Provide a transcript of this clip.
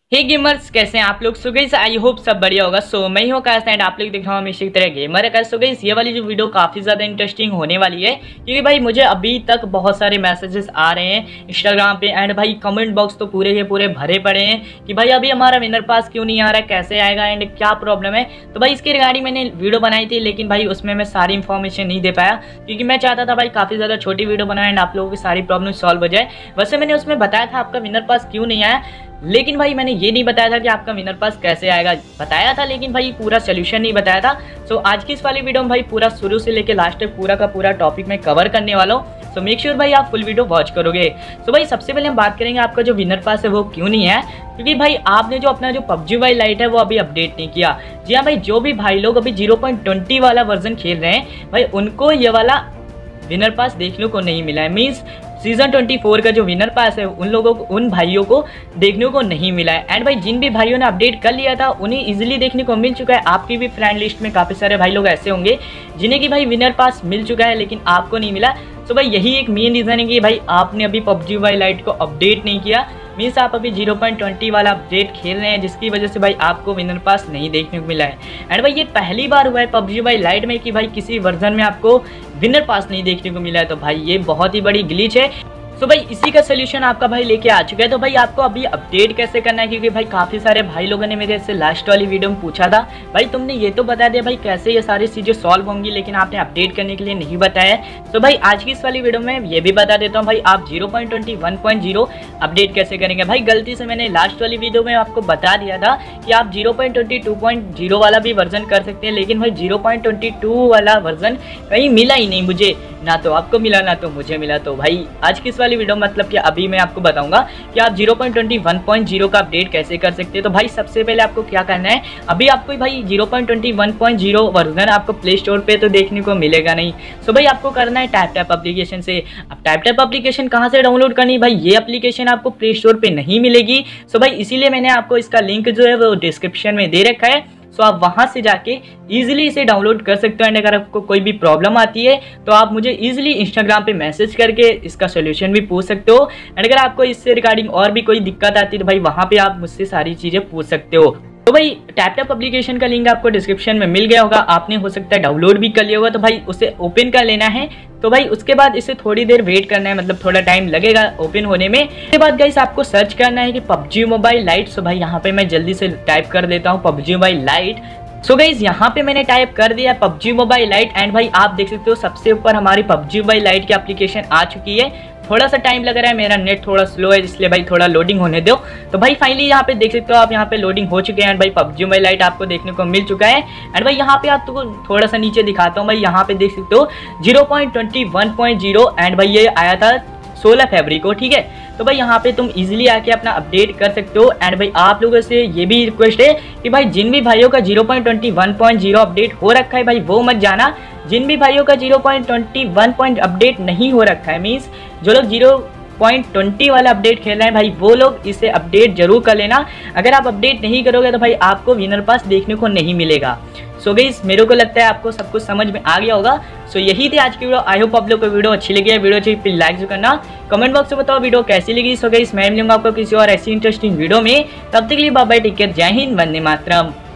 हे gamers, कैसे हैं आप लोग। सो गाइस आई होप सब बढ़िया होगा। सो मैं ही हूं आकाश एंड आप लोग देख रहा हूं हमेशा की तरह गेमर आकाश। सो गाइस ये वाली जो वीडियो काफ़ी ज़्यादा इंटरेस्टिंग होने वाली है, क्योंकि भाई मुझे अभी तक बहुत सारे मैसेजेस आ रहे हैं इंस्टाग्राम पे एंड भाई कमेंट बॉक्स तो पूरे के पूरे भरे पड़े हैं कि भाई अभी हमारा विनर पास क्यों नहीं आ रहा है, कैसे आएगा एंड क्या प्रॉब्लम है। तो भाई इसके रिगार्डिंग मैंने वीडियो बनाई थी, लेकिन भाई उसमें मैं सारी इन्फॉर्मेशन नहीं दे पाया, क्योंकि मैं चाहता था भाई काफ़ी ज़्यादा छोटी वीडियो बनाए एंड आप लोगों की सारी प्रॉब्लम सॉल्व हो जाए। वैसे मैंने उसमें बताया था आपका विनर पास क्यों नहीं आया, लेकिन भाई मैंने ये नहीं बताया था कि आपका विनर पास कैसे आएगा। बताया था लेकिन भाई पूरा सोल्यूशन नहीं बताया था। सो आज की इस वाली वीडियो में भाई पूरा शुरू से लेके लास्ट तक पूरा का पूरा टॉपिक मैं कवर करने वाला हूँ। सो मेक श्योर भाई आप फुल वीडियो वॉच करोगे। सो भाई सबसे पहले हम बात करेंगे आपका जो विनर पास है वो क्यों नहीं है, क्योंकि भाई आपने जो अपना जो PUBG Mobile लाइट है वो अभी अपडेट नहीं किया। जी हाँ भाई, जो भी भाई लोग अभी 0.20 वाला वर्जन खेल रहे हैं भाई उनको ये वाला विनर पास देखने को नहीं मिला है। मीन्स सीजन 24 का जो विनर पास है उन लोगों को, उन भाइयों को देखने को नहीं मिला है। एंड भाई जिन भी भाइयों ने अपडेट कर लिया था उन्हें इजीली देखने को मिल चुका है। आपकी भी फ्रेंड लिस्ट में काफ़ी सारे भाई लोग ऐसे होंगे जिन्हें कि भाई विनर पास मिल चुका है लेकिन आपको नहीं मिला। तो भाई यही एक मेन रीज़न है कि भाई आपने अभी PUBG Mobile लाइट को अपडेट नहीं किया। मीन्स आप अभी 0.20 वाला अपडेट खेल रहे हैं, जिसकी वजह से भाई आपको विनर पास नहीं देखने को मिला है। एंड भाई ये पहली बार हुआ है PUBG Mobile लाइट में कि भाई किसी वर्जन में आपको विनर पास नहीं देखने को मिला है। तो भाई ये बहुत ही बड़ी ग्लिच है। तो भाई इसी का सोल्यूशन आपका भाई लेके आ चुका है। तो भाई आपको अभी अपडेट कैसे करना है, क्योंकि भाई काफ़ी सारे भाई लोगों ने मेरे से लास्ट वाली वीडियो में पूछा था भाई तुमने ये तो बता दिया भाई कैसे ये सारी चीज़ें सॉल्व होंगी, लेकिन आपने अपडेट करने के लिए नहीं बताया। तो भाई आज की इस वाली वीडियो में ये भी बता देता हूँ भाई आप 0.21.0 अपडेट कैसे करेंगे। भाई गलती से मैंने लास्ट वाली वीडियो में आपको बता दिया था कि आप 0.22.0 वाला भी वर्जन कर सकते हैं, लेकिन भाई 0.22 वाला वर्जन कहीं मिला ही नहीं मुझे, ना तो आपको मिला ना तो मुझे मिला। तो भाई आज की इस वाली वीडियो मतलब कि अभी मैं आपको बताऊंगा कि आप 0.21.0 का अपडेट कैसे कर सकते हैं। तो भाई सबसे पहले आपको क्या करना है, अभी आपको भाई 0.21.0 वर्जन आपको प्ले स्टोर पे तो देखने को मिलेगा नहीं। सो भाई आपको करना है टैप एप्लीकेशन से। अब टैप एप्लीकेशन कहाँ से डाउनलोड करनी है, भाई ये एप्लीकेशन आपको प्ले स्टोर पे नहीं मिलेगी। सो भाई इसीलिए मैंने आपको इसका लिंक जो है वो डिस्क्रिप्शन में दे रखा है। सो आप वहाँ से जाके ईजिली इसे डाउनलोड कर सकते हो। एंड अगर आपको कोई भी प्रॉब्लम आती है तो आप मुझे ईजिली इंस्टाग्राम पे मैसेज करके इसका सोल्यूशन भी पूछ सकते हो। एंड अगर आपको इससे रिगार्डिंग और भी कोई दिक्कत आती है तो भाई वहाँ पे आप मुझसे सारी चीज़ें पूछ सकते हो। तो भाई टैप एप्लीकेशन का लिंक आपको डिस्क्रिप्शन में मिल गया होगा, आपने हो सकता है डाउनलोड भी कर लिया होगा। तो भाई उसे ओपन कर लेना है। तो भाई उसके बाद इसे थोड़ी देर वेट करना है, मतलब थोड़ा टाइम लगेगा ओपन होने में। उसके बाद गाइस आपको सर्च करना है कि PUBG Mobile लाइट। सो भाई यहाँ पे मैं जल्दी से टाइप कर देता हूँ PUBG Mobile lite. So guys यहाँ पे मैंने टाइप कर दिया PUBG Mobile लाइट। एंड भाई आप देख सकते हो सबसे ऊपर हमारी PUBG Mobile लाइट की एप्लीकेशन आ चुकी है। थोड़ा सा टाइम लग रहा है, मेरा नेट थोड़ा स्लो है इसलिए भाई थोड़ा लोडिंग होने दो। तो भाई फाइनली यहाँ पे देख सकते हो आप, यहाँ पे लोडिंग हो चुके हैं। एंड भाई PUBG Mobile लाइट आपको देखने को मिल चुका है। एंड भाई यहाँ पे आपको थोड़ा सा नीचे दिखाता हूँ, भाई यहाँ पे देख सकते हो 0.21.0 एंड भाई ये आया था 16 फरवरी को, ठीक है। तो भाई यहाँ पे तुम इजीली आके अपना अपडेट कर सकते हो। एंड भाई आप लोगों से ये भी रिक्वेस्ट है कि भाई जिन भी भाइयों का 0.21.0 अपडेट हो रखा है भाई वो मत जाना। जिन भी भाइयों का 0.21 अपडेट नहीं हो रखा है, मीन्स जो लोग 0.20 वाला अपडेट खेल रहे हैं भाई वो लोग इसे अपडेट जरूर कर लेना। अगर आप अपडेट नहीं करोगे तो भाई आपको विनर पास देखने को नहीं मिलेगा। सो गाइस मेरे को लगता है आपको सब कुछ समझ में आ गया होगा। सो यही थी आज की वीडियो। आई होप आप लोग को वीडियो अच्छी लगी है। वीडियो अच्छी फिर लाइक जरूर करना, कमेंट बॉक्स में बताओ वीडियो कैसी लगी। सो गाइस मैं मिलूंगा आपको किसी और ऐसी इंटरेस्टिंग वीडियो में, तब तक के लिए बाय बाय, टेक केयर, जय हिंद, वंदे मातरम।